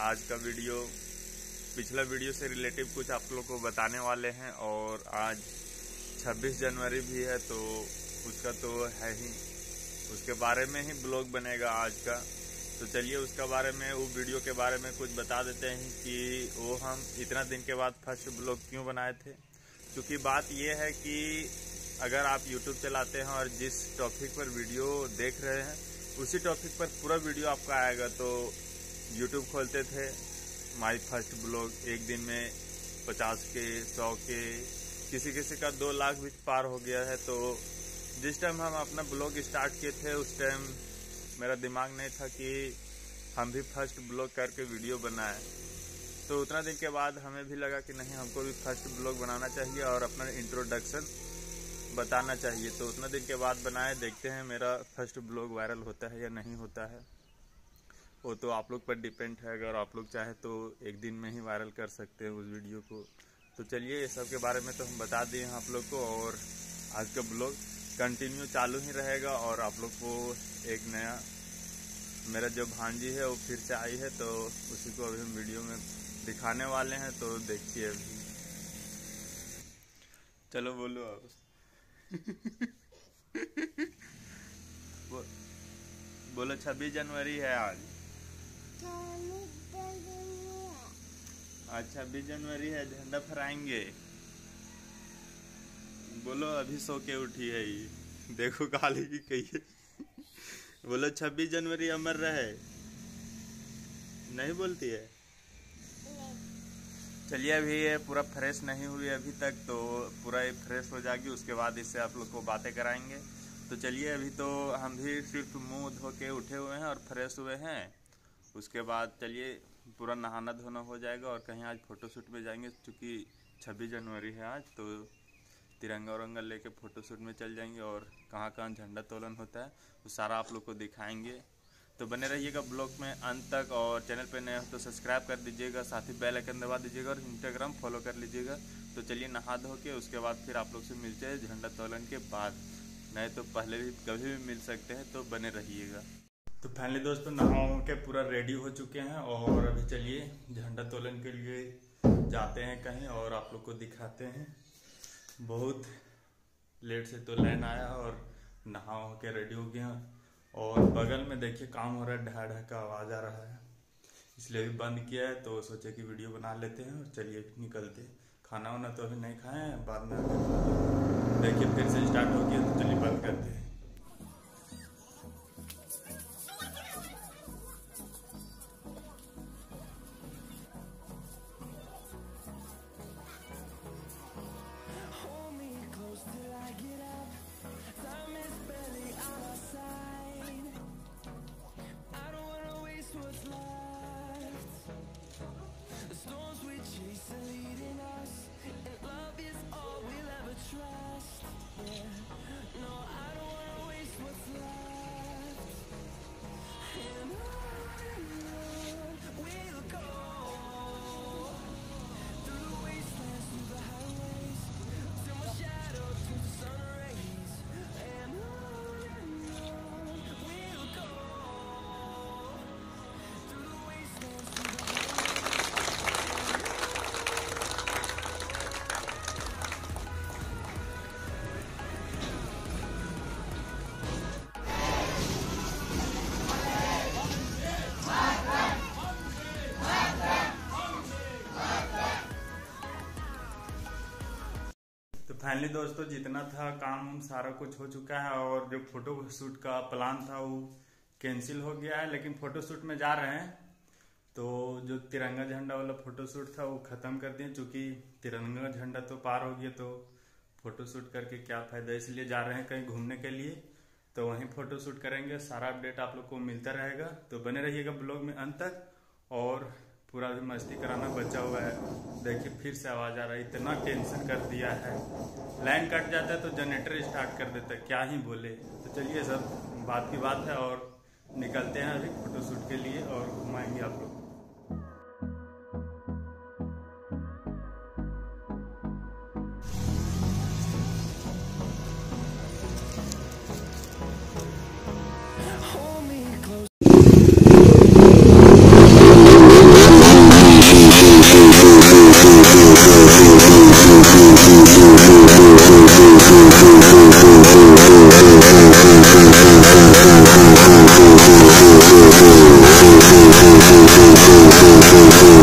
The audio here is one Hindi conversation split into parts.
आज का वीडियो पिछला वीडियो से रिलेटिव कुछ आप लोग को बताने वाले हैं। और आज 26 जनवरी भी है तो उसका तो है ही, उसके बारे में ही ब्लॉग बनेगा आज का। तो चलिए उसका बारे में, वो वीडियो के बारे में कुछ बता देते हैं कि वो हम इतना दिन के बाद फर्स्ट ब्लॉग क्यों बनाए थे। क्योंकि बात ये है कि अगर आप YouTube चलाते हैं और जिस टॉपिक पर वीडियो देख रहे हैं उसी टॉपिक पर पूरा वीडियो आपका आएगा। तो YouTube खोलते थे माई फर्स्ट ब्लॉग, एक दिन में 50 के 100 के, किसी का 2 लाख भी पार हो गया है। तो जिस टाइम हम अपना ब्लॉग स्टार्ट किए थे उस टाइम मेरा दिमाग नहीं था कि हम भी फर्स्ट ब्लॉग करके वीडियो बनाएं। तो उतना दिन के बाद हमें भी लगा कि नहीं, हमको भी फर्स्ट ब्लॉग बनाना चाहिए और अपना इंट्रोडक्शन बताना चाहिए। तो उतना दिन के बाद बनाए, देखते हैं मेरा फर्स्ट ब्लॉग वायरल होता है या नहीं होता है। वो तो आप लोग पर डिपेंड है, अगर आप लोग चाहे तो एक दिन में ही वायरल कर सकते हैं उस वीडियो को। तो चलिए ये सब के बारे में तो हम बता दिए हैं आप लोग को, और आज का ब्लॉग कंटिन्यू चालू ही रहेगा। और आप लोग को एक नया, मेरा जो भांजी है वो फिर से आई है, तो उसी को अभी हम वीडियो में दिखाने वाले हैं। तो देखिए अभी, चलो बोलो आप। बोलो 26 जनवरी है आज। आज 26 जनवरी है, झंडा फहराएंगे। बोलो, अभी सो के उठी है ये, देखो काली की कही है। बोलो 26 जनवरी अमर रहे। नहीं बोलती है। चलिए अभी ये पूरा फ्रेश नहीं हुई अभी तक, तो पूरा ये फ्रेश हो जाएगी, उसके बाद इससे आप लोग को बातें कराएंगे। तो चलिए अभी तो हम भी सिर्फ मुंह धो के उठे हुए हैं और फ्रेश हुए हैं। उसके बाद चलिए पूरा नहाना धोना हो जाएगा और कहीं आज फ़ोटोशूट में जाएंगे। क्योंकि 26 जनवरी है आज, तो तिरंगा उरंगा लेके फ़ोटोशूट में चल जाएंगे और कहाँ कहाँ झंडा तोलन होता है वो सारा आप लोग को दिखाएंगे। तो बने रहिएगा ब्लॉग में अंत तक, और चैनल पे नए हो तो सब्सक्राइब कर दीजिएगा, साथ ही बेल आइकन दबा दीजिएगा और इंस्टाग्राम फॉलो कर लीजिएगा। तो चलिए नहा धो के उसके बाद फिर आप लोग से मिलते हैं झंडा तोलन के बाद, नहीं तो पहले भी कभी भी मिल सकते हैं। तो बने रहिएगा। तो फाइनली दोस्तों नहा के पूरा रेडी हो चुके हैं और अभी चलिए झंडा तोलन के लिए जाते हैं कहीं और आप लोग को दिखाते हैं। बहुत लेट से तो लाइन आया और नहा के रेडी हो गया, और बगल में देखिए काम हो रहा है, ढा ढा का आवाज़ आ रहा है, इसलिए भी बंद किया है। तो सोचे कि वीडियो बना लेते हैं और चलिए निकलते हैं। खाना वाना तो अभी नहीं खाए हैं, बाद में देखिए फिर से स्टार्ट हो गया। तो चलिए बंद करते हैं। फाइनली दोस्तों जितना था काम सारा कुछ हो चुका है, और जो फोटो शूट का प्लान था वो कैंसिल हो गया है। लेकिन फोटो शूट में जा रहे हैं, तो जो तिरंगा झंडा वाला फोटो शूट था वो ख़त्म कर दिए। चूँकि तिरंगा झंडा तो पार हो गया, तो फोटो शूट करके क्या फ़ायदा, इसलिए जा रहे हैं कहीं घूमने के लिए। तो वहीं फ़ोटो शूट करेंगे, सारा अपडेट आप लोग को मिलता रहेगा। तो बने रहिएगा ब्लॉग में अंत तक, और पूरा भी मस्ती कराना बचा हुआ है। देखिए फिर से आवाज़ आ रहा है, इतना टेंशन कर दिया है। लाइन कट जाता है तो जनरेटर स्टार्ट कर देता है, क्या ही बोले। तो चलिए सब बात की बात है, और निकलते हैं अभी फोटोशूट के लिए और घुमाएंगे आप लोग।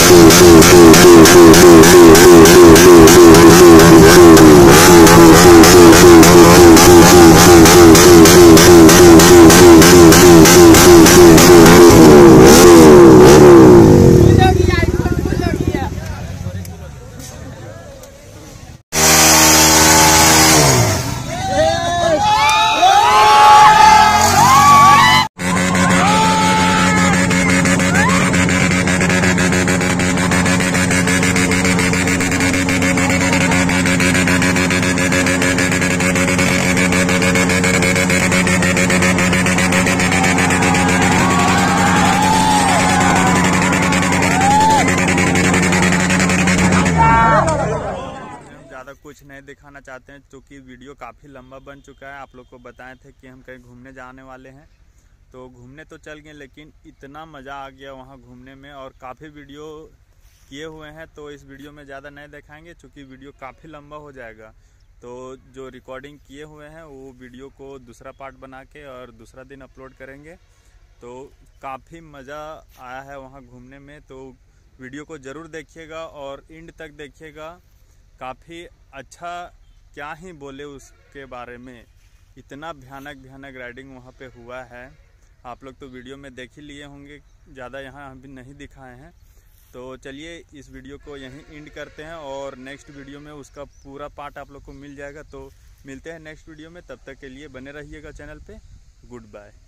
कुछ नहीं दिखाना चाहते हैं क्योंकि वीडियो काफ़ी लंबा बन चुका है। आप लोग को बताए थे कि हम कहीं घूमने जाने वाले हैं, तो घूमने तो चल गए, लेकिन इतना मज़ा आ गया वहाँ घूमने में और काफ़ी वीडियो किए हुए हैं, तो इस वीडियो में ज़्यादा नहीं दिखाएंगे क्योंकि वीडियो काफ़ी लंबा हो जाएगा। तो जो रिकॉर्डिंग किए हुए हैं वो वीडियो को दूसरा पार्ट बना के और दूसरा दिन अपलोड करेंगे। तो काफ़ी मज़ा आया है वहाँ घूमने में, तो वीडियो को ज़रूर देखिएगा और एंड तक देखिएगा। काफ़ी अच्छा क्या ही बोले उसके बारे में, इतना भयानक राइडिंग वहाँ पे हुआ है। आप लोग तो वीडियो में देख ही लिए होंगे, ज़्यादा यहाँ हम भी नहीं दिखाए हैं। तो चलिए इस वीडियो को यहीं एंड करते हैं और नेक्स्ट वीडियो में उसका पूरा पार्ट आप लोग को मिल जाएगा। तो मिलते हैं नेक्स्ट वीडियो में, तब तक के लिए बने रहिएगा चैनल पे। Good bye.